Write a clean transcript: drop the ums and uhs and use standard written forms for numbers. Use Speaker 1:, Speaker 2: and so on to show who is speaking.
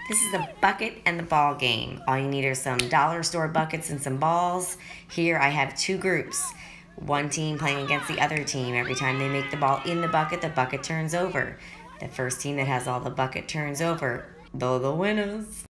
Speaker 1: This is the bucket and the ball game. All you need are some dollar store buckets and some balls. Here I have two groups. One team playing against the other team. Every time they make the ball in the bucket turns over. The first team that has all the bucket turns over. They're the winners.